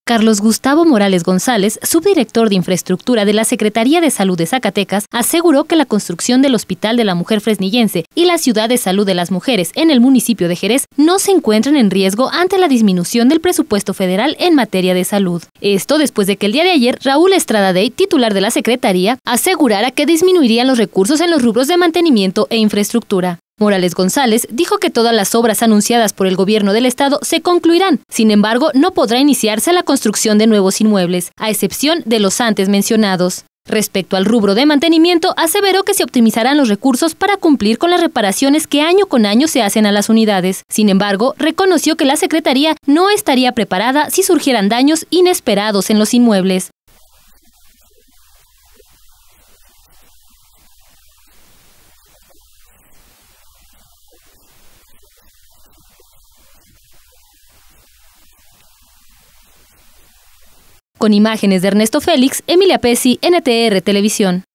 Carlos Gustavo Morales González, subdirector de Infraestructura de la Secretaría de Salud de Zacatecas, aseguró que la construcción del Hospital de la Mujer Fresnillense y la Ciudad de Salud de las Mujeres en el municipio de Jerez no se encuentran en riesgo ante la disminución del presupuesto federal en materia de salud. Esto después de que el día de ayer Raúl Estrada Dey, titular de la Secretaría, asegurara que disminuirían los recursos en los rubros de mantenimiento e infraestructura. Morales González dijo que todas las obras anunciadas por el gobierno del estado se concluirán. Sin embargo, no podrá iniciarse la construcción de nuevos inmuebles, a excepción de los antes mencionados. Respecto al rubro de mantenimiento, aseveró que se optimizarán los recursos para cumplir con las reparaciones que año con año se hacen a las unidades. Sin embargo, reconoció que la Secretaría no estaría preparada si surgieran daños inesperados en los inmuebles. Con imágenes de Ernesto Félix, Emilia Pesci, NTR Televisión.